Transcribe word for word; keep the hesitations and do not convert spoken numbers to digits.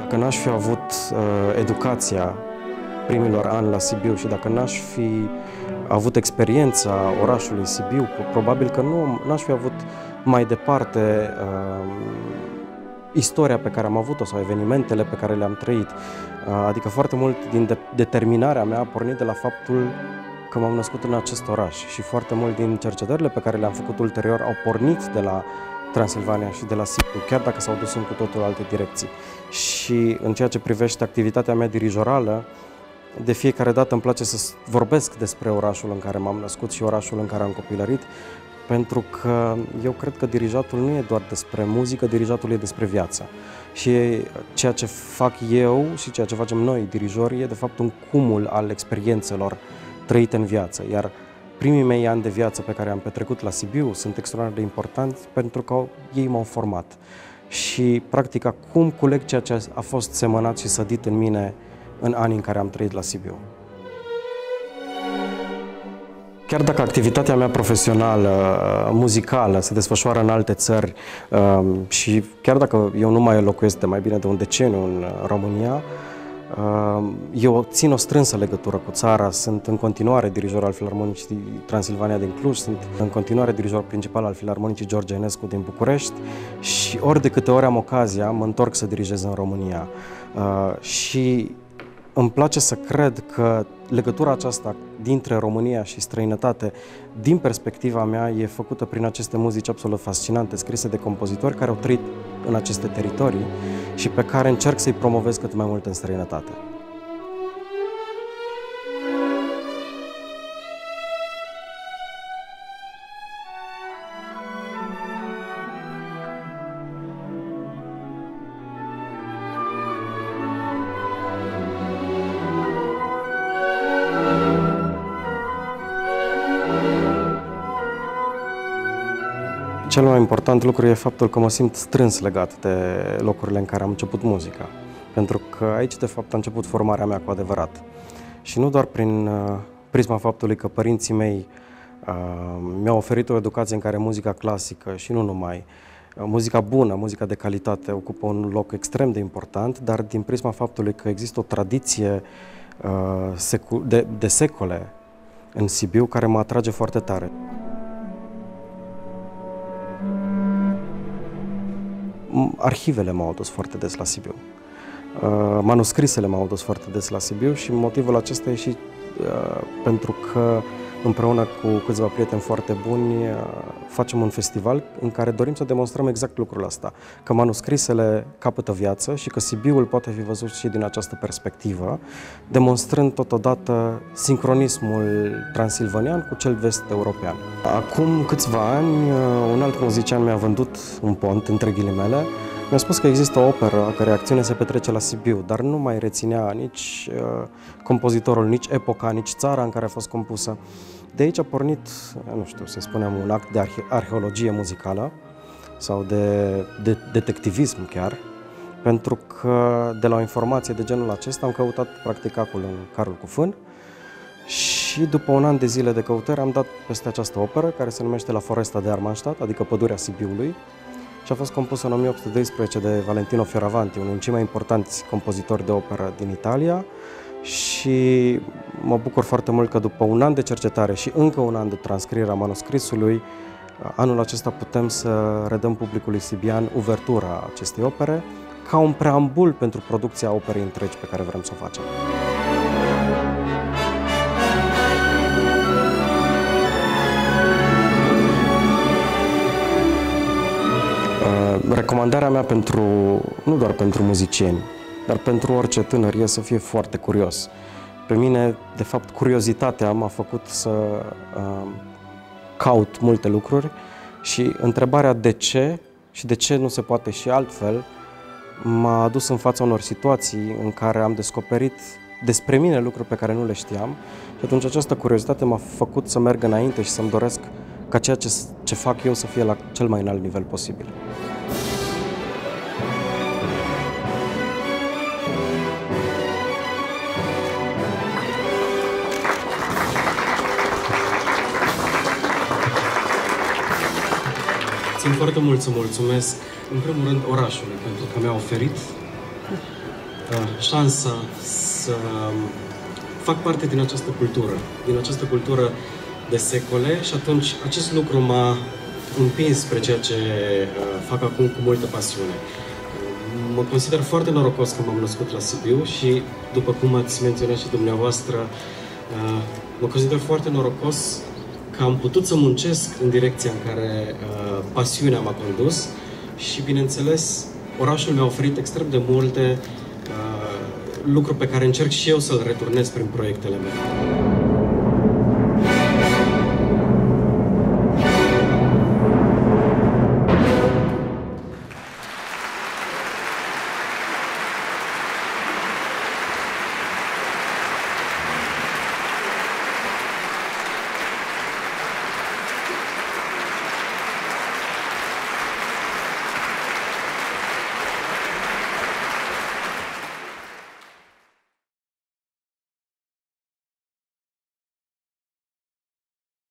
Dacă n-aș fi avut uh, educația primilor ani la Sibiu și dacă n-aș fi avut experiența orașului Sibiu, probabil că nu n-aș fi avut mai departe uh, istoria pe care am avut-o sau evenimentele pe care le-am trăit. Uh, adică foarte mult din de determinarea mea a pornit de la faptul că m-am născut în acest oraș și foarte mult din cercetările pe care le-am făcut ulterior au pornit de la Transilvania și de la Sibiu, chiar dacă s-au dus în cu totul alte direcții. Și în ceea ce privește activitatea mea dirijorală, de fiecare dată îmi place să vorbesc despre orașul în care m-am născut și orașul în care am copilărit, pentru că eu cred că dirijatul nu e doar despre muzică, dirijatul e despre viață. Și ceea ce fac eu și ceea ce facem noi, dirijorii, e de fapt un cumul al experiențelor trăite în viață. Iar primii mei ani de viață pe care am petrecut la Sibiu sunt extraordinar de importanți pentru că ei m-au format. Și practic acum culeg ceea ce a fost semănat și sădit în mine în anii în care am trăit la Sibiu. Chiar dacă activitatea mea profesională, muzicală, se desfășoară în alte țări și chiar dacă eu nu mai locuiesc de mai bine de un deceniu în România, eu țin o strânsă legătură cu țara, sunt în continuare dirijor al Filarmonicii Transilvania din Cluj, sunt în continuare dirijor principal al Filarmonicii George Enescu din București și ori de câte ori am ocazia, mă întorc să dirigez în România. Și îmi place să cred că legătura aceasta dintre România și străinătate, din perspectiva mea, e făcută prin aceste muzici absolut fascinante, scrise de compozitori care au trăit în aceste teritorii și pe care încerc să-i promovez cât mai mult în străinătate. Cel mai important lucru e faptul că mă simt strâns legat de locurile în care am început muzica. Pentru că aici, de fapt, a început formarea mea cu adevărat. Și nu doar prin uh, prisma faptului că părinții mei uh, mi-au oferit o educație în care muzica clasică și nu numai, uh, muzica bună, muzica de calitate ocupă un loc extrem de important, dar din prisma faptului că există o tradiție uh, de, de secole în Sibiu care mă atrage foarte tare. Arhivele m-au adus foarte des la Sibiu, manuscrisele m-au adus foarte des la Sibiu și motivul acesta e și pentru că împreună cu câțiva prieteni foarte buni facem un festival în care dorim să demonstrăm exact lucrul ăsta, că manuscrisele capătă viață și că Sibiul poate fi văzut și din această perspectivă, demonstrând totodată sincronismul transilvanian cu cel vest-european. Acum câțiva ani, un alt muzician mi-a vândut un pont, între ghilimele. Mi-a spus că există o operă a cărei acțiune se petrece la Sibiu, dar nu mai reținea nici uh, compozitorul, nici epoca, nici țara în care a fost compusă. De aici a pornit, nu știu, să spunem, un act de arhe arheologie muzicală sau de, de detectivism chiar, pentru că de la o informație de genul acesta am căutat practic acul în carul cu fân și după un an de zile de căutări am dat peste această operă care se numește La Foresta de Armanstadt, adică Pădurea Sibiului, și a fost compusă în o mie opt sute doisprezece de Valentino Fioravanti, unul dintre cei mai importanți compozitori de operă din Italia, și mă bucur foarte mult că după un an de cercetare și încă un an de transcriere a manuscrisului, anul acesta putem să redăm publicului sibian uvertura acestei opere ca un preambul pentru producția operei întregi pe care vrem să o facem. Recomandarea mea pentru, nu doar pentru muzicieni, dar pentru orice tânăr e să fie foarte curios. Pe mine, de fapt, curiozitatea m-a făcut să uh, caut multe lucruri și întrebarea de ce și de ce nu se poate și altfel m-a adus în fața unor situații în care am descoperit despre mine lucruri pe care nu le știam și atunci această curiozitate m-a făcut să merg înainte și să-mi doresc ca ceea ce, ce fac eu să fie la cel mai înalt nivel posibil. Țin foarte mult să mulțumesc, în primul rând, orașului, pentru că mi-a oferit șansa să fac parte din această cultură, din această cultură de secole și atunci acest lucru m-a împins spre ceea ce fac acum cu multă pasiune. Mă consider foarte norocos că m-am născut la Sibiu și, după cum ați menționat și dumneavoastră, mă consider foarte norocos că am putut să muncesc în direcția în care pasiunea m-a condus și, bineînțeles, orașul mi-a oferit extrem de multe lucruri pe care încerc și eu să-l returnez prin proiectele mele.